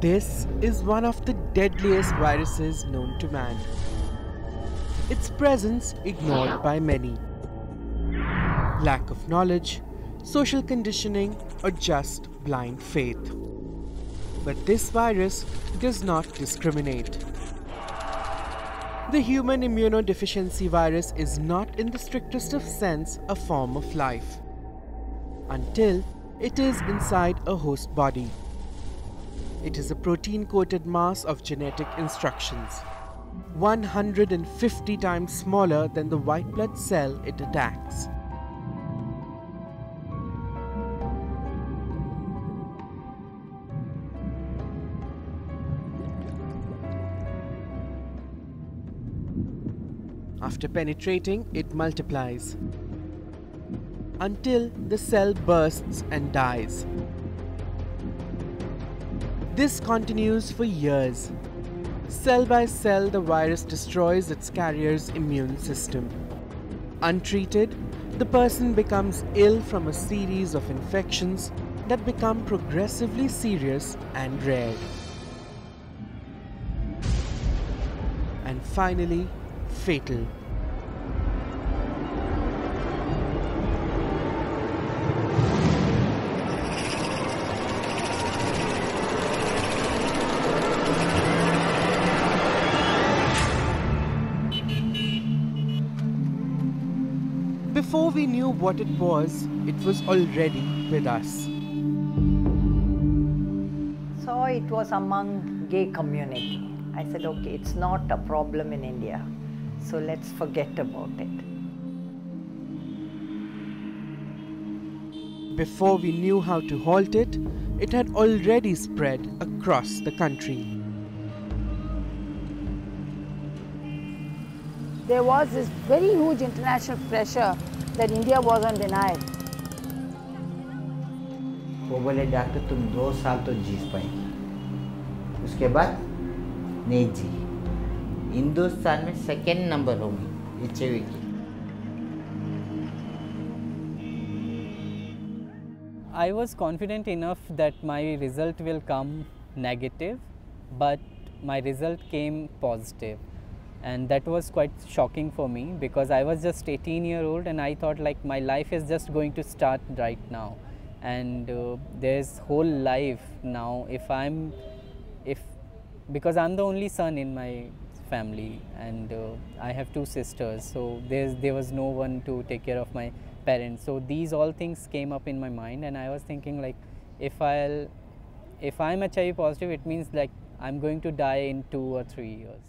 This is one of the deadliest viruses known to man. Its presence ignored by many. Lack of knowledge, social conditioning, or just blind faith. But this virus does not discriminate. The human immunodeficiency virus is not in the strictest of sense a form of life, until it is inside a host body. It is a protein-coated mass of genetic instructions, 150 times smaller than the white blood cell it attacks. After penetrating, it multiplies until the cell bursts and dies. This continues for years. Cell by cell, the virus destroys its carrier's immune system. Untreated, the person becomes ill from a series of infections that become progressively serious and rare. And finally, fatal. Before we knew what it was already with us. So it was among gay community. I said, okay, it's not a problem in India, so let's forget about it. Before we knew how to halt it, it had already spread across the country. There was this very huge international pressure that India was on denial. वो बोले doctor तुम 2 साल तो जी पाएंगी, उसके बाद नहीं जी। हिंदुस्तान में सेकेंड नंबर होगी HIV की। I was confident enough that my result will come negative, but my result came positive. And that was quite shocking for me because I was just 18-year-old and I thought like my life is just going to start right now, and there's whole life now because I'm the only son in my family, and I have 2 sisters, so there was no one to take care of my parents. So these all things came up in my mind, and I was thinking like if I'm HIV positive, it means like I'm going to die in 2 or 3 years.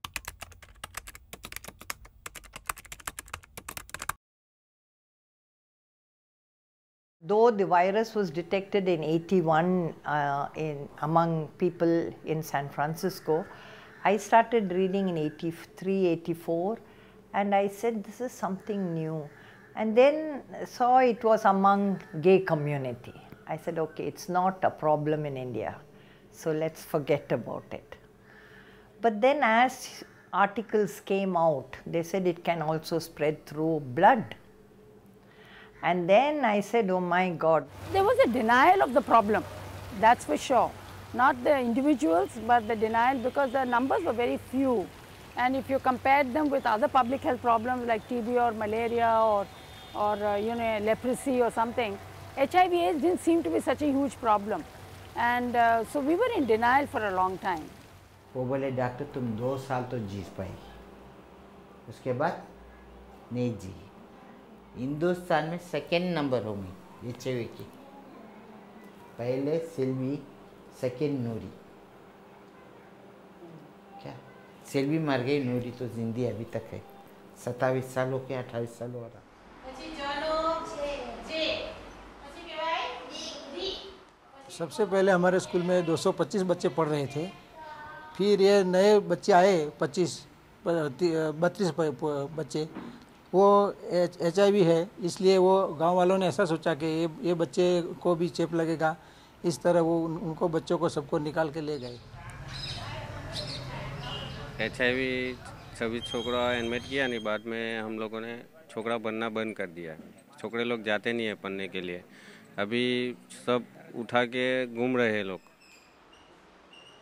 Though the virus was detected in 81 among people in San Francisco, I started reading in 83, 84, and I said this is something new. And then saw it was among gay community. I said, okay, it's not a problem in India, so let's forget about it. But then as articles came out, they said it can also spread through blood. And then I said, oh my God. There was a denial of the problem, that's for sure. Not the individuals, but the denial, because the numbers were very few. And if you compared them with other public health problems like TB or malaria or leprosy or something, HIV/AIDS didn't seem to be such a huge problem. And so we were in denial for a long time. वो बोले doctor तुम 2 साल तो जी पाएंगी, उसके बाद नहीं जी। हिंदुस्तान में सेकेंड नंबर होगी HIV की, पहले सिल्वी, सेकेंड नूरी। क्या सिल्वी मर गई, नूरी तो जिंदी अभी तक है। 27 साल हो के 28 साल हो रहा। सबसे पहले हमारे स्कूल में 225 बच्चे पढ़ रहे थे, फिर ये नए बच्चे आए 32 बच्चे, वो HIV है, इसलिए वो गांव वालों ने ऐसा सोचा कि ये बच्चे को भी चेप लगेगा, इस तरह वो उनको बच्चों को सबको निकाल के ले गए। HIV सभी छोकरा एडमिट किया नहीं, बाद में हम लोगों ने छोकरा बनना बंद कर दिया। छोकरे लोग जाते नहीं है पढ़ने के लिए, अभी सब उठा के घूम रहे हैं लोग।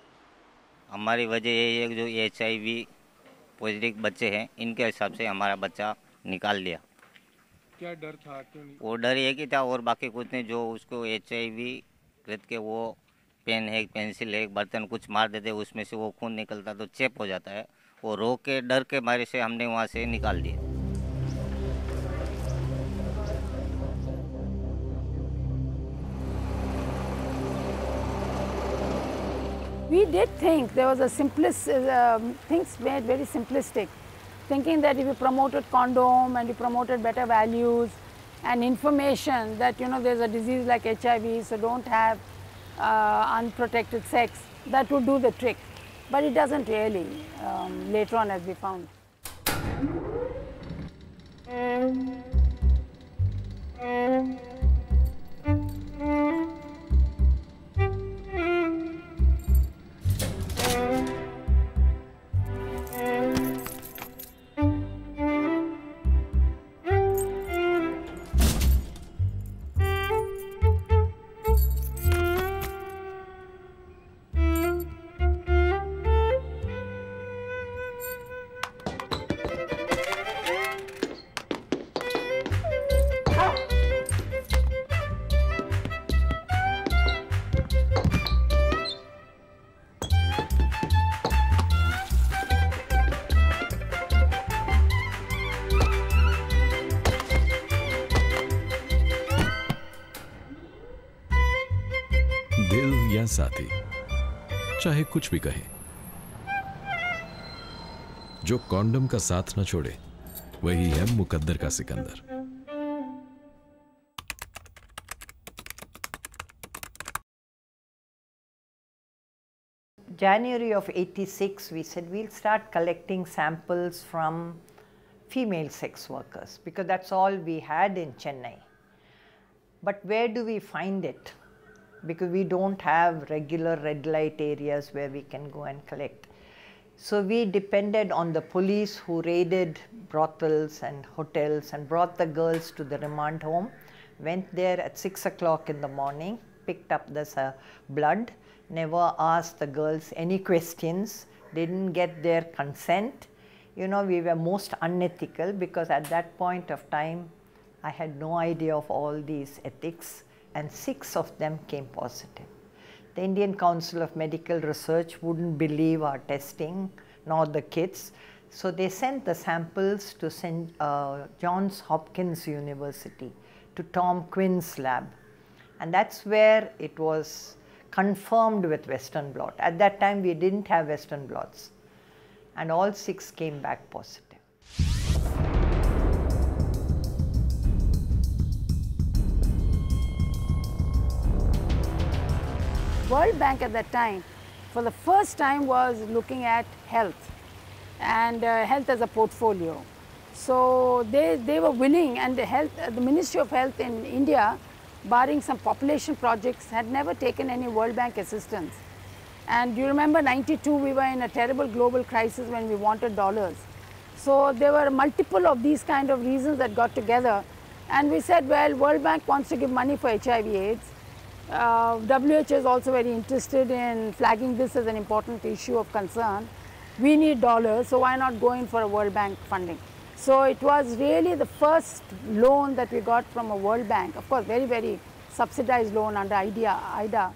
हमारी वजह यही है कि जो HIV पॉजिटिव बच्चे हैं इनके हिसाब से हमारा बच्चा निकाल लिया। क्या डर था? क्यों नहीं? वो डर ये कि था और बाकी कुछ नहीं। जो उसको HIV रहते के वो पेन है, पेंसिल है, बर्तन कुछ मार देते उसमें से वो खून निकलता तो चेप हो जाता है। वो रो के डर के मारे से हमने वहाँ से निकाल दिया। We did think there was a things made very simplistic, thinking that if you promoted condom and you promoted better values and information that, you know, there's a disease like HIV, so don't have unprotected sex, that would do the trick. But it doesn't really, later on, as we found. दिल या साथी, चाहे कुछ भी कहे, जो condom का साथ न छोड़े वही है मुकद्दर का Sikandar. January of 86, we said we'll start collecting samples from female sex workers because that's all we had in Chennai. But where do we find it? Because we don't have regular red light areas where we can go and collect. So we depended on the police who raided brothels and hotels and brought the girls to the remand home, went there at 6 o'clock in the morning, picked up this blood, never asked the girls any questions, didn't get their consent. You know, we were most unethical because at that point of time, I had no idea of all these ethics, and 6 of them came positive. The Indian Council of Medical Research wouldn't believe our testing, nor the kids. So they sent the samples to Johns Hopkins University, to Tom Quinn's lab. And that's where it was confirmed with Western blot. At that time, we didn't have Western blots. And all 6 came back positive. World Bank at that time, for the first time, was looking at health and health as a portfolio. So they were willing, and the Ministry of Health in India, barring some population projects, had never taken any World Bank assistance. And you remember 92, we were in a terrible global crisis when we wanted dollars. So there were multiple of these kind of reasons that got together, and we said, well, World Bank wants to give money for HIV/AIDS. WHO is also very interested in flagging this as an important issue of concern. We need dollars, so why not go in for a World Bank funding? So it was really the first loan that we got from a World Bank, of course very, very subsidized loan under IDA.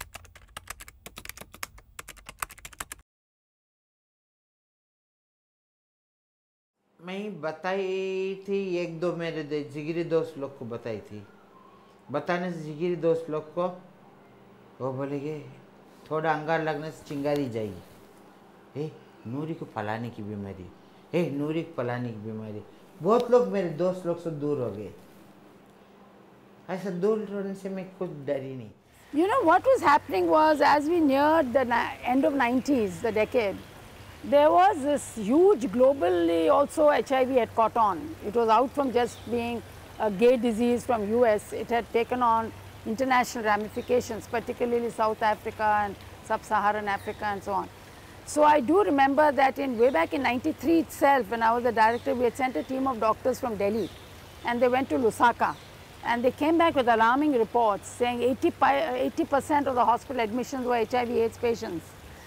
मैं बताई थी, 1-2 मेरे जिगरी दोस्त लोग को बताई थी। बताने से जिगरी दोस्त लोग को वो बोलेंगे थोड़ा अंगार लगने से चिंगारी जाएगी, नूरी को फैलाने की बीमारी, नूरी को फैलाने की बीमारी। बहुत लोग मेरे दोस्त लोग से दूर हो गए। ऐसा दूर होने से मैं कुछ डरी नहीं। You know, what was happening was, as we neared the end of 90s, the decade, there was this huge globally also HIV had caught on. It was out from just being a gay disease from US. It had taken on international ramifications, particularly South Africa and Sub-Saharan Africa and so on. So I do remember that way back in 93 itself, when I was the director, we had sent a team of doctors from Delhi, and they went to Lusaka, and they came back with alarming reports saying 80% of the hospital admissions were HIV/AIDS patients.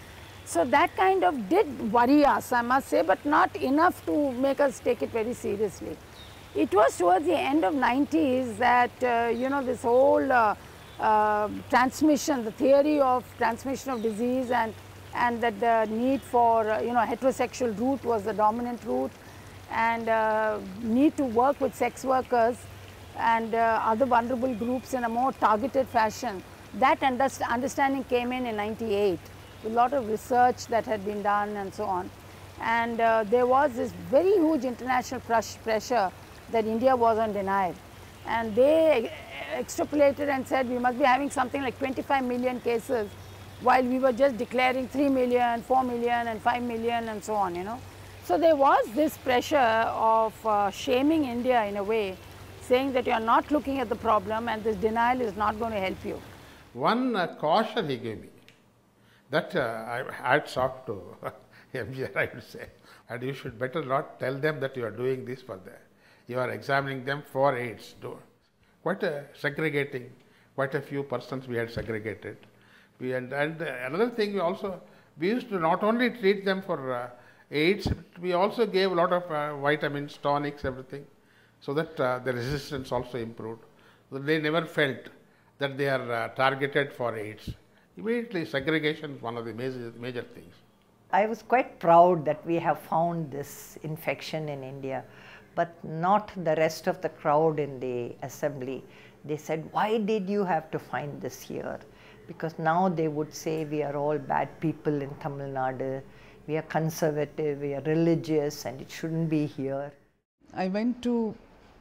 So that kind of did worry us, I must say, but not enough to make us take it very seriously. It was towards the end of 90s that, you know, this whole transmission, the theory of transmission of disease and that the need for, you know, heterosexual route was the dominant route, and need to work with sex workers and other vulnerable groups in a more targeted fashion. That understanding came in 98. A lot of research that had been done and so on. And there was this very huge international pressure that India was on denial. And they extrapolated and said we must be having something like 25 million cases, while we were just declaring 3 million, 4 million and 5 million and so on, you know. So there was this pressure of shaming India in a way, saying that you are not looking at the problem and this denial is not going to help you. One caution he gave me, that I had talked to MGR, I would say, and you should better not tell them that you are doing this for them. You are examining them for AIDS. Quite segregating, quite a few persons we had segregated. And another thing, we used to not only treat them for AIDS, we also gave a lot of vitamins, tonics, everything, so that the resistance also improved. So they never felt that they are targeted for AIDS. Immediately, segregation is one of the major things. I was quite proud that we have found this infection in India, but not the rest of the crowd in the assembly. They said, why did you have to find this here? Because now they would say we are all bad people in Tamil Nadu, we are conservative, we are religious, and it shouldn't be here. I went to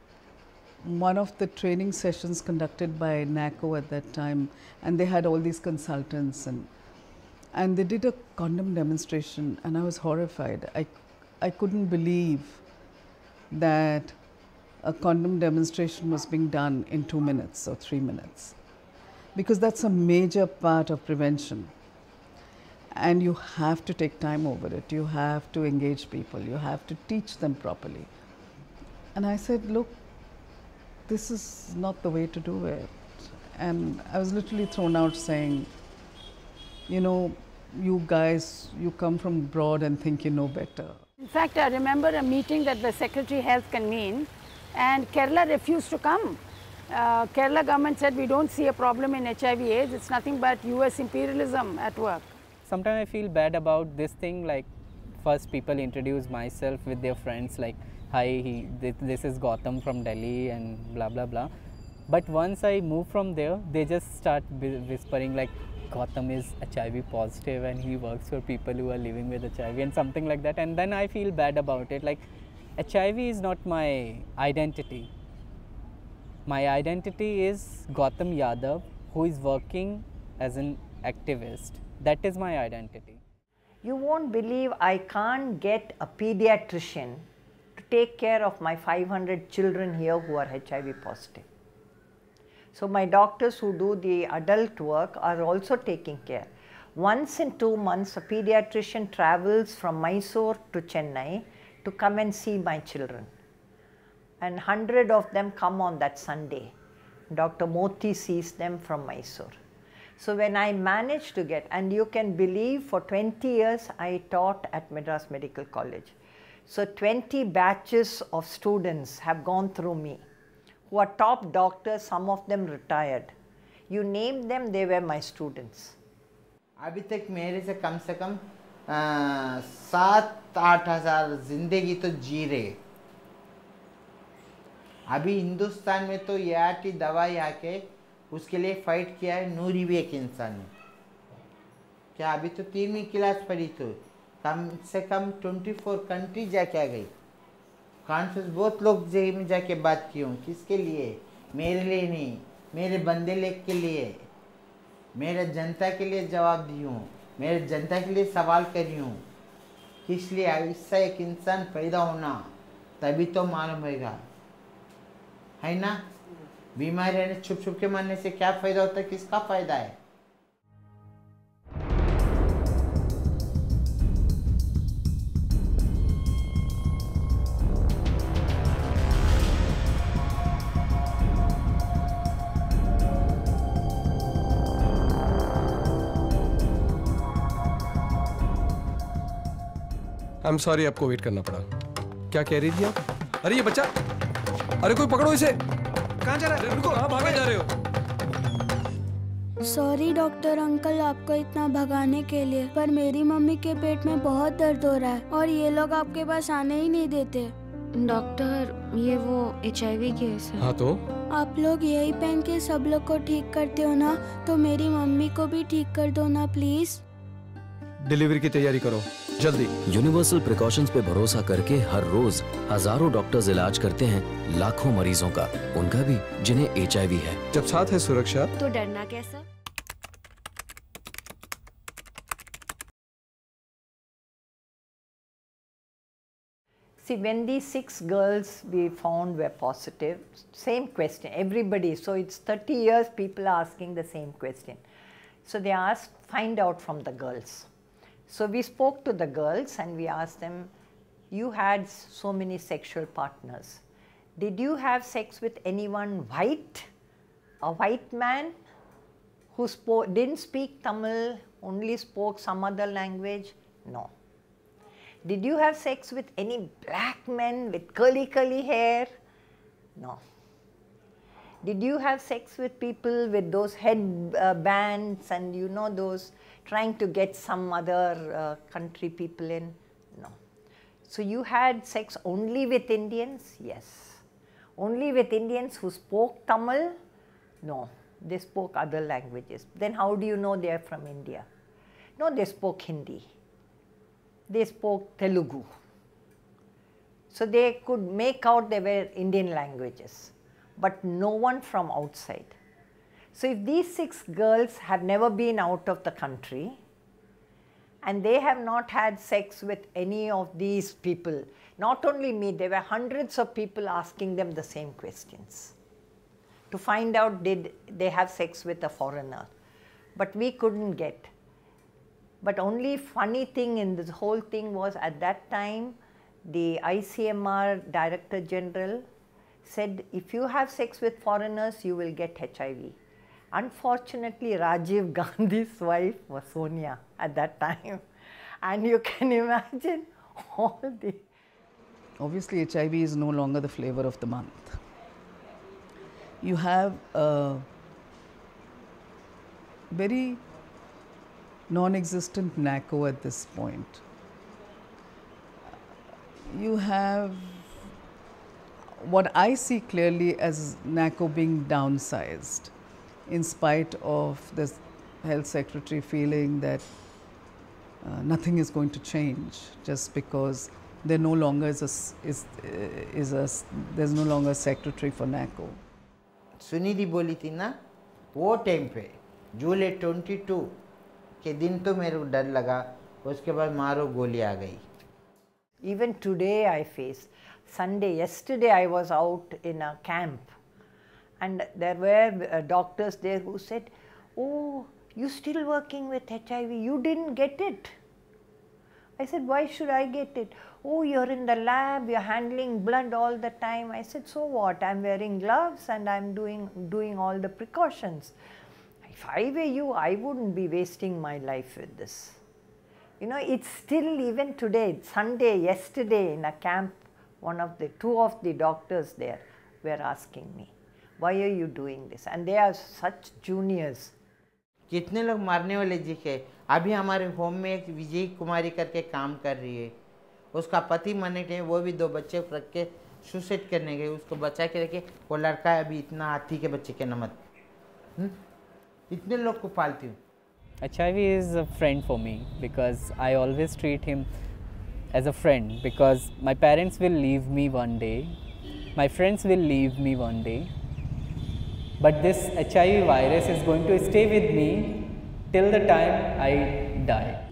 one of the training sessions conducted by NACO at that time, and they had all these consultants, and they did a condom demonstration, and I was horrified. I couldn't believe that a condom demonstration was being done in 2 minutes or 3 minutes, because that's a major part of prevention, and you have to take time over it. You have to engage people, you have to teach them properly. And I said, look, this is not the way to do it. And I was literally thrown out saying, you know, you guys, you come from abroad and think you know better. In fact, I remember a meeting that the Secretary Health convened, and Kerala refused to come. Kerala government said we don't see a problem in HIV/AIDS, it's nothing but US imperialism at work. Sometimes I feel bad about this thing, like first people introduce myself with their friends like, hi, this is Gautam from Delhi and blah blah blah. But once I move from there, they just start whispering like, Gautam is HIV positive and he works for people who are living with HIV and something like that. And then I feel bad about it. Like, HIV is not my identity. My identity is Gautam Yadav, who is working as an activist. That is my identity. You won't believe I can't get a pediatrician to take care of my 500 children here who are HIV positive. So my doctors who do the adult work are also taking care. Once in 2 months, a pediatrician travels from Mysore to Chennai to come and see my children. And 100 of them come on that Sunday. Dr. Moti sees them from Mysore. So when I managed to get, and you can believe for 20 years I taught at Madras Medical College. So 20 batches of students have gone through me, who are top doctors, some of them retired. You name them, they were my students. अभी तक मेरे से कम 7-8 हज़ार जिंदगी तो जी रहे। अभी हिंदुस्तान में तो ART दवाई आके उसके लिए फाइट किया है नूरी भी एक इंसान ने। क्या अभी तो 3वीं क्लास पढ़ी तो कम से कम 24 कंट्री जाके आ गई। कॉन्फ्रेंस बहुत लोग जगह में जाके बात की हूँ। किसके लिए? मेरे लिए नहीं, मेरे बंदे लेख के लिए, मेरे जनता के लिए जवाब दी हूँ, मेरे जनता के लिए सवाल करी हूँ। किस लिए? ऐसा एक इंसान पैदा होना तभी तो मालूम होगा, है ना? बीमार रहने छुप छुप के मरने से क्या फ़ायदा होता है? किसका फ़ायदा है? I'm sorry आपको वेट करना पड़ा। क्या कह रही थी आप? अरे ये बच्चा, अरे कोई पकड़ो इसे। कहाँ जा रहा है? रुको, हाँ भागे जा रहे हो। सॉरी डॉक्टर अंकल आपको इतना भगाने के लिए, पर मेरी मम्मी के पेट में बहुत दर्द हो रहा है और ये लोग आपके पास आने ही नहीं देते। डॉक्टर ये वो HIV केस है। हाँ तो? आप लोग यही पहन के सब लोग को ठीक करते हो ना, तो मेरी मम्मी को भी ठीक कर दो ना प्लीज। डिलीवरी की तैयारी करो जल्दी। यूनिवर्सल प्रिकॉशंस पे भरोसा करके हर रोज हजारों डॉक्टर्स इलाज करते हैं लाखों मरीजों का, उनका भी जिन्हें HIV है। जब साथ है सुरक्षा तो डरना कैसा? See, when these 6 girls we found were positive, same question, everybody, so it's 30 years people are asking the same question. So they asked, find out from the girls. So we spoke to the girls and we asked them, you had so many sexual partners. Did you have sex with anyone white, a white man who didn't speak Tamil, only spoke some other language? No. Did you have sex with any black men with curly hair? No. Did you have sex with people with those head bands and you know those trying to get some other country people in? No. So you had sex only with Indians? Yes. Only with Indians who spoke Tamil? No. They spoke other languages. Then how do you know they are from India? No, they spoke Hindi. They spoke Telugu. So they could make out they were Indian languages, but no one from outside. So if these 6 girls have never been out of the country and they have not had sex with any of these people, not only me, there were hundreds of people asking them the same questions to find out did they have sex with a foreigner, but we couldn't get. But only funny thing in this whole thing was at that time, the ICMR Director General said, if you have sex with foreigners, you will get HIV. Unfortunately, Rajiv Gandhi's wife was Sonia at that time. And you can imagine all the... Obviously, HIV is no longer the flavor of the month. You have a very non-existent NACO at this point. You have what I see clearly as NACO being downsized, in spite of the health secretary feeling that nothing is going to change just because there no longer is there's no longer a secretary for NACO. Sunidhi बोली थी ना, वो time पे जुलाई 22 के दिन तो मेरे को डर लगा, उसके बाद मारो गोली आ गई. Even today I face. Sunday, yesterday I was out in a camp and there were doctors there who said, oh, you still working with HIV, you didn't get it. I said, why should I get it? Oh, you're in the lab, you're handling blood all the time. I said, so what? I'm wearing gloves and I'm doing all the precautions. If I were you, I wouldn't be wasting my life with this. You know, it's still even today, Sunday, yesterday in a camp, two of the doctors there were asking me, why are you doing this? And they are such juniors. कितने लोग मारने वाले दिखे. अभी हमारे home में एक विजय कुमारी करके काम कर रही है, उसका पति मरने के वो भी 2 बच्चे रख के सुसाइड करने गए, उसको बचा के रखे. वो लड़का अभी इतना हाथी के बच्चे के नमक. इतने लोग को पालती हूँ. HIV is a friend for me because I always treat him as a friend, because my parents will leave me one day, my friends will leave me one day, but this HIV virus is going to stay with me till the time I die.